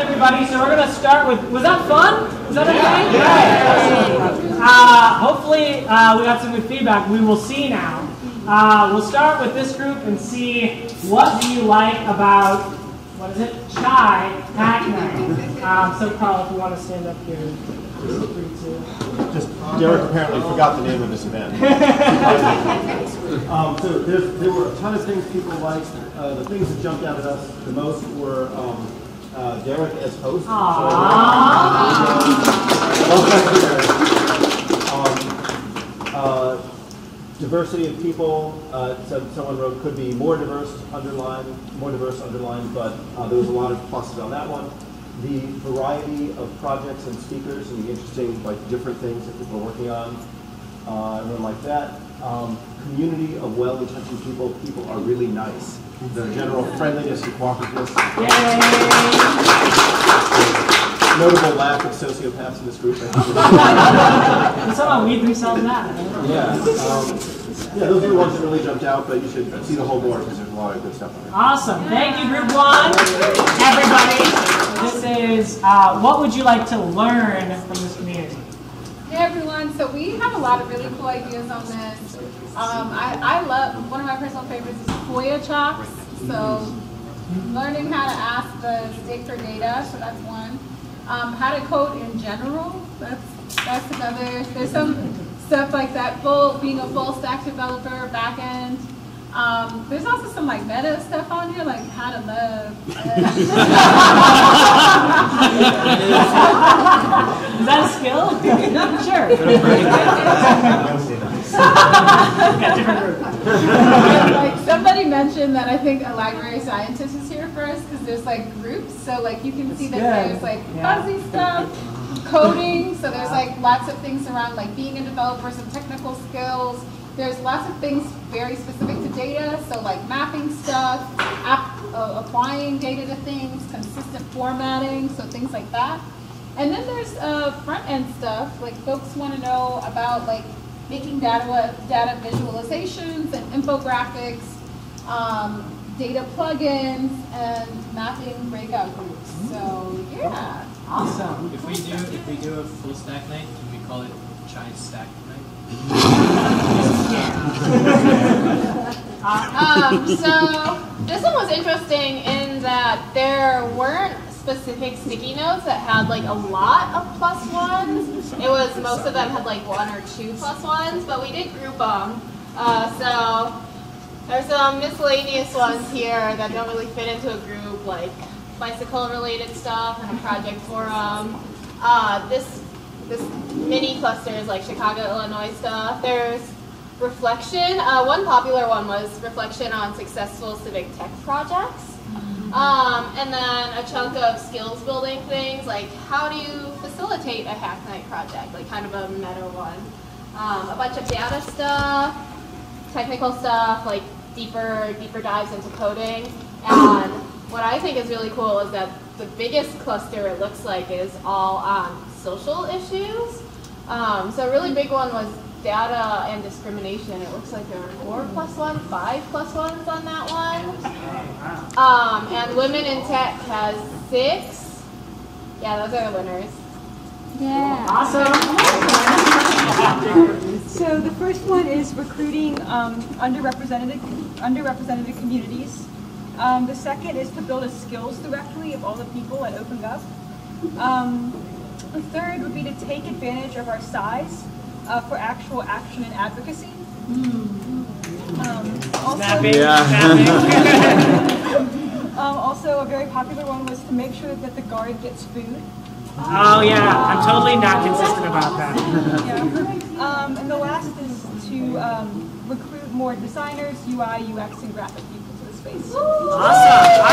everybody. So we're going to start with, was that fun? Was that okay? Yeah. Hopefully we got some good feedback. We will see now. We'll start with this group and see what do you like about, what is it? Chai Hack Night. So Carl, if you want to stand up here. Just Derek apparently forgot the name of this event. So there were a ton of things people liked. The things that jumped out at us the most were Derek as host. Diversity of people. So someone wrote could be more diverse underlined, but there was a lot of pluses on that one. The variety of projects and speakers and the interesting, different things that people are working on. Everyone like that. Community of well-intentioned people. People are really nice. The general friendliness and cooperativeness. Notable lack of sociopaths in this group. Somehow weed themselves out. Yeah, those are the ones that really jumped out, but you should see the whole board because there's a lot of good stuff on there. Awesome. Thank you, Group 1. Everybody, this is, what would you like to learn from this community? Hey, everyone. So we have a lot of really cool ideas on this. I love, one of my personal favorites is FOIA Chops. So learning how to ask the state for data, so that's one. How to code in general, that's another. There's some stuff like that, being a full stack developer, back end. There's also some meta stuff on here, like how to love. Is that a skill? Sure. Like somebody mentioned that I think a library scientist is here for us because there's groups, so you can see that there's fuzzy stuff, coding, so there's lots of things around being a developer, some technical skills. There's lots of things very specific to data, so mapping stuff, applying data to things, consistent formatting, so things like that. And then there's front-end stuff, folks want to know about making data visualizations and infographics, data plugins, and mapping breakout groups. So yeah. Awesome. If we do a full stack night, can we call it Chai Stack night? So this one was interesting in that there weren't specific sticky notes that had a lot of +1s. It was most of them had 1 or 2 +1s, but we did group them. So there's some miscellaneous ones here that don't really fit into a group, like bicycle related stuff and a project forum. This mini cluster is Chicago, Illinois stuff. There's reflection. One popular one was reflection on successful civic tech projects. And then a chunk of skills building things, like how do you facilitate a Hack Night project, kind of a meta one. A bunch of data stuff, technical stuff, deeper dives into coding. And what I think is really cool is that the biggest cluster, it looks like, is all on social issues. So a really big one was data and discrimination. It looks like there were 4 +1, 5 +1s on that one. And women in tech has 6. Yeah, those are the winners. Yeah. Awesome. So the first one is recruiting underrepresented communities. The second is to build a skills directory of all the at OpenGov. The third would be to take advantage of our size for actual action and advocacy. Also, a very popular one was to make sure that the guard gets food. Oh yeah, I'm totally not consistent about that. Yeah. And the last is to recruit more designers, UI, UX, and graphic people to the space. Awesome.